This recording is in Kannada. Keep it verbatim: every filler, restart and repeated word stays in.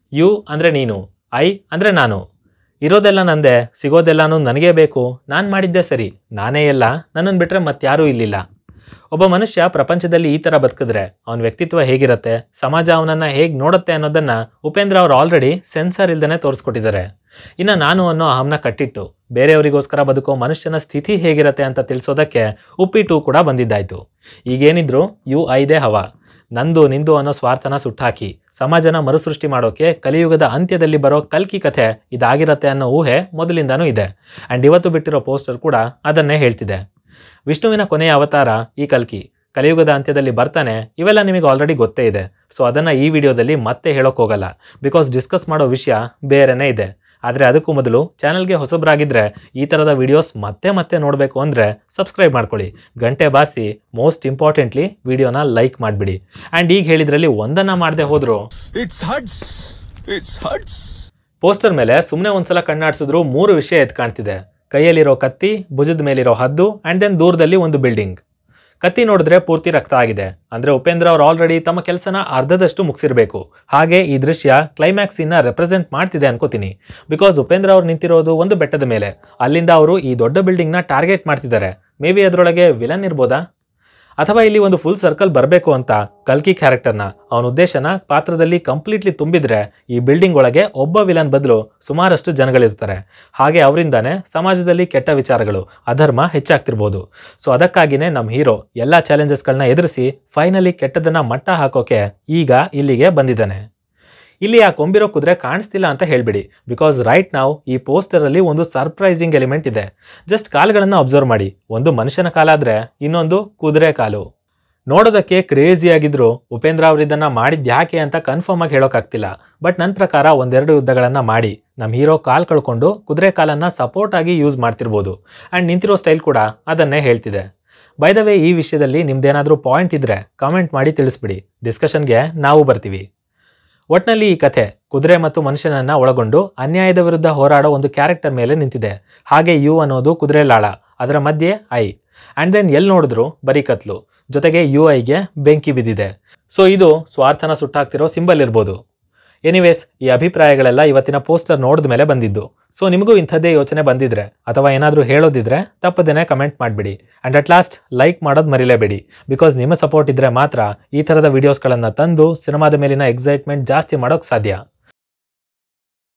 ಯು ಅಂದರೆ ನೀನು, ಐ ಅಂದರೆ ನಾನು. ಇರೋದೆಲ್ಲ ನಂದೆ, ಸಿಗೋದೆಲ್ಲನೂ ನನಗೇ ಬೇಕು, ನಾನು ಮಾಡಿದ್ದೆ ಸರಿ, ನಾನೇ ಎಲ್ಲ, ನನ್ನನ್ನು ಬಿಟ್ಟರೆ ಮತ್ತಾರೂ ಇಲ್ಲಿಲ್ಲ. ಒಬ್ಬ ಮನುಷ್ಯ ಪ್ರಪಂಚದಲ್ಲಿ ಈ ಥರ ಬದುಕಿದ್ರೆ ಅವನ ವ್ಯಕ್ತಿತ್ವ ಹೇಗಿರುತ್ತೆ, ಸಮಾಜ ಅವನನ್ನು ಹೇಗೆ ನೋಡುತ್ತೆ ಅನ್ನೋದನ್ನು ಉಪೇಂದ್ರ ಅವರು ಆಲ್ರೆಡಿ ಸೆನ್ಸರ್ ಇಲ್ದೇ ತೋರಿಸ್ಕೊಟ್ಟಿದ್ದಾರೆ. ಇನ್ನು ನಾನು ಅನ್ನೋ ಅಹಂನ ಕಟ್ಟಿಟ್ಟು ಬೇರೆಯವರಿಗೋಸ್ಕರ ಬದುಕೋ ಮನುಷ್ಯನ ಸ್ಥಿತಿ ಹೇಗಿರುತ್ತೆ ಅಂತ ತಿಳಿಸೋದಕ್ಕೆ ಉಪ್ಪಿ ಟೂ ಕೂಡ ಬಂದಿದ್ದಾಯಿತು. ಈಗೇನಿದ್ರು ಯು ಐದೇ ಹವ. ನಂದು ನಿಂದು ಅನ್ನೋ ಸ್ವಾರ್ಥನ ಸುಟ್ಟಾಕಿ ಸಮಾಜನ ಮರುಸೃಷ್ಟಿ ಮಾಡೋಕೆ ಕಲಿಯುಗದ ಅಂತ್ಯದಲ್ಲಿ ಬರೋ ಕಲ್ಕಿ ಕಥೆ ಇದಾಗಿರತ್ತೆ ಅನ್ನೋ ಊಹೆ ಮೊದಲಿಂದಾನೂ ಇದೆ. ಆ್ಯಂಡ್ ಇವತ್ತು ಬಿಟ್ಟಿರೋ ಪೋಸ್ಟರ್ ಕೂಡ ಅದನ್ನೇ ಹೇಳ್ತಿದೆ. ವಿಷ್ಣುವಿನ ಕೊನೆಯ ಅವತಾರ ಈ ಕಲ್ಕಿ ಕಲಿಯುಗದ ಅಂತ್ಯದಲ್ಲಿ ಬರ್ತಾನೆ, ಇವೆಲ್ಲ ನಿಮಗೆ ಆಲ್ರೆಡಿ ಗೊತ್ತೇ ಇದೆ. ಸೊ ಅದನ್ನು ಈ ವಿಡಿಯೋದಲ್ಲಿ ಮತ್ತೆ ಹೇಳೋಕೆ ಹೋಗಲ್ಲ, ಬಿಕಾಸ್ ಡಿಸ್ಕಸ್ ಮಾಡೋ ವಿಷಯ ಬೇರೆನೇ ಇದೆ. ಆದರೆ ಅದಕ್ಕೂ ಮೊದಲು ಚಾನಲ್ಗೆ ಹೊಸಬ್ರಾಗಿದ್ದರೆ ಈ ಥರದ ವಿಡಿಯೋಸ್ ಮತ್ತೆ ಮತ್ತೆ ನೋಡಬೇಕು ಅಂದರೆ ಸಬ್ಸ್ಕ್ರೈಬ್ ಮಾಡ್ಕೊಳ್ಳಿ, ಗಂಟೆ ಬಾರಿಸಿ, ಮೋಸ್ಟ್ ಇಂಪಾರ್ಟೆಂಟ್ಲಿ ವಿಡಿಯೋನ ಲೈಕ್ ಮಾಡಿಬಿಡಿ. ಆ್ಯಂಡ್ ಈಗ ಹೇಳಿದ್ರಲ್ಲಿ ಒಂದನ್ನು ಮಾಡದೆ ಹೋದ್ರು ಪೋಸ್ಟರ್ ಮೇಲೆ ಸುಮ್ಮನೆ ಒಂದ್ಸಲ ಕಣ್ಣಾಡಿಸಿದ್ರು ಮೂರು ವಿಷಯ ಎದ್ದು ಕಾಣ್ತಿದೆ. ಕೈಯಲ್ಲಿರೋ ಕತ್ತಿ, ಭುಜದ ಮೇಲಿರೋ ಹದ್ದು, ಆ್ಯಂಡ್ ದೆನ್ ದೂರದಲ್ಲಿ ಒಂದು ಬಿಲ್ಡಿಂಗ್. ಕತ್ತಿ ನೋಡಿದ್ರೆ ಪೂರ್ತಿ ರಕ್ತ ಆಗಿದೆ, ಅಂದರೆ ಉಪೇಂದ್ರ ಅವರು ಆಲ್ರೆಡಿ ತಮ್ಮ ಕೆಲಸನ ಅರ್ಧದಷ್ಟು ಮುಗಿಸಿರಬೇಕು. ಹಾಗೆ ಈ ದೃಶ್ಯ ಕ್ಲೈಮ್ಯಾಕ್ಸ್ ಇನ್ನ ರೆಪ್ರೆಸೆಂಟ್ ಮಾಡ್ತಿದೆ ಅನ್ಕೋತೀನಿ. ಬಿಕಾಸ್ ಉಪೇಂದ್ರ ಅವ್ರು ನಿಂತಿರೋದು ಒಂದು ಬೆಟ್ಟದ ಮೇಲೆ, ಅಲ್ಲಿಂದ ಅವರು ಈ ದೊಡ್ಡ ಬಿಲ್ಡಿಂಗ್ನ ಟಾರ್ಗೆಟ್ ಮಾಡ್ತಿದ್ದಾರೆ. ಮೇ ಬಿ ಅದರೊಳಗೆ ವಿಲನ್ ಇರ್ಬೋದಾ, ಅಥವಾ ಇಲ್ಲಿ ಒಂದು ಫುಲ್ ಸರ್ಕಲ್ ಬರಬೇಕು ಅಂತ ಕಲ್ಕಿ ಕ್ಯಾರೆಕ್ಟರ್ನ ಅವನ ಉದ್ದೇಶನ ಪಾತ್ರದಲ್ಲಿ ಕಂಪ್ಲೀಟ್ಲಿ ತುಂಬಿದ್ರೆ ಈ ಬಿಲ್ಡಿಂಗ್ ಒಳಗೆ ಒಬ್ಬ ವಿಲನ್ ಬದಲು ಸುಮಾರಷ್ಟು ಜನಗಳಿರ್ತಾರೆ. ಹಾಗೆ ಅವರಿಂದಾನೇ ಸಮಾಜದಲ್ಲಿ ಕೆಟ್ಟ ವಿಚಾರಗಳು, ಅಧರ್ಮ ಹೆಚ್ಚಾಗ್ತಿರ್ಬೋದು. ಸೊ ಅದಕ್ಕಾಗಿಯೇ ನಮ್ಮ ಹೀರೋ ಎಲ್ಲ ಚಾಲೆಂಜಸ್ಗಳನ್ನ ಎದುರಿಸಿ ಫೈನಲಿ ಕೆಟ್ಟದನ್ನ ಮಟ್ಟ ಹಾಕೋಕೆ ಈಗ ಇಲ್ಲಿಗೆ ಬಂದಿದ್ದಾನೆ. ಇಲ್ಲಿ ಆ ಕೊಂಬಿರೋ ಕುದುರೆ ಕಾಣಿಸ್ತಿಲ್ಲ ಅಂತ ಹೇಳ್ಬಿಡಿ, ಬಿಕಾಸ್ ರೈಟ್ ನಾವು ಈ ಪೋಸ್ಟರಲ್ಲಿ ಒಂದು ಸರ್ಪ್ರೈಸಿಂಗ್ ಎಲಿಮೆಂಟ್ ಇದೆ. ಜಸ್ಟ್ ಕಾಲುಗಳನ್ನು ಅಬ್ಸರ್ವ್ ಮಾಡಿ, ಒಂದು ಮನುಷ್ಯನ ಕಾಲಾದರೆ ಇನ್ನೊಂದು ಕುದುರೆ ಕಾಲು. ನೋಡೋದಕ್ಕೆ ಕ್ರೇಜಿ ಆಗಿದ್ರು ಉಪೇಂದ್ರ ಅವರು ಇದನ್ನು ಮಾಡಿದ್ದು ಯಾಕೆ ಅಂತ ಕನ್ಫರ್ಮ್ ಆಗಿ ಹೇಳೋಕ್ಕಾಗ್ತಿಲ್ಲ. ಬಟ್ ನನ್ನ ಪ್ರಕಾರ ಒಂದೆರಡು ಯುದ್ಧಗಳನ್ನು ಮಾಡಿ ನಮ್ಮ ಹೀರೋ ಕಾಲು ಕಳ್ಕೊಂಡು ಕುದುರೆ ಕಾಲನ್ನು ಸಪೋರ್ಟ್ ಆಗಿ ಯೂಸ್ ಮಾಡ್ತಿರ್ಬೋದು. ಆ್ಯಂಡ್ ನಿಂತಿರೋ ಸ್ಟೈಲ್ ಕೂಡ ಅದನ್ನೇ ಹೇಳ್ತಿದೆ. ಬೈ ದ ವೇ, ಈ ವಿಷಯದಲ್ಲಿ ನಿಮ್ದೇನಾದರೂ ಪಾಯಿಂಟ್ ಇದ್ದರೆ ಕಮೆಂಟ್ ಮಾಡಿ ತಿಳಿಸ್ಬಿಡಿ, ಡಿಸ್ಕಷನ್ಗೆ ನಾವು ಬರ್ತೀವಿ. ಒಟ್ನಲ್ಲಿ ಈ ಕಥೆ ಕುದುರೆ ಮತ್ತು ಮನುಷ್ಯನನ್ನ ಒಳಗೊಂಡು ಅನ್ಯಾಯದ ವಿರುದ್ಧ ಹೋರಾಡೋ ಒಂದು ಕ್ಯಾರೆಕ್ಟರ್ ಮೇಲೆ ನಿಂತಿದೆ. ಹಾಗೆ ಯು ಅನ್ನೋದು ಕುದುರೆ ಲಾಳ, ಅದರ ಮಧ್ಯೆ ಐ, ಆ್ಯಂಡ್ ದೆನ್ ಎಲ್ಲಿ ನೋಡಿದ್ರು ಬರೀ ಕತ್ಲು, ಜೊತೆಗೆ ಯು ಐಗೆ ಬೆಂಕಿ ಬಿದ್ದಿದೆ. ಸೊ ಇದು ಸ್ವಾರ್ಥನ ಸುಟ್ಟಾಕ್ತಿರೋ ಸಿಂಬಲ್ ಇರ್ಬೋದು. ಎನಿವೇಸ್, ಈ ಅಭಿಪ್ರಾಯಗಳೆಲ್ಲ ಇವತ್ತಿನ ಪೋಸ್ಟರ್ ನೋಡಿದ ಮೇಲೆ ಬಂದಿದ್ದು. ಸೊ ನಿಮಗೂ ಇಂಥದ್ದೇ ಯೋಚನೆ ಬಂದಿದ್ರೆ ಅಥವಾ ಏನಾದರೂ ಹೇಳೋದಿದ್ರೆ ತಪ್ಪದೇನೆ ಕಮೆಂಟ್ ಮಾಡಿಬಿಡಿ. ಆ್ಯಂಡ್ ಅಟ್ ಲಾಸ್ಟ್ ಲೈಕ್ ಮಾಡೋದು ಮರಿಲೇಬೇಡಿ, ಬಿಕಾಸ್ ನಿಮ್ಮ ಸಪೋರ್ಟ್ ಇದ್ದರೆ ಮಾತ್ರ ಈ ಥರದ ವೀಡಿಯೋಸ್ಗಳನ್ನು ತಂದು ಸಿನಿಮಾದ ಮೇಲಿನ ಎಕ್ಸೈಟ್ಮೆಂಟ್ ಜಾಸ್ತಿ ಮಾಡೋಕ್ಕೆ ಸಾಧ್ಯ.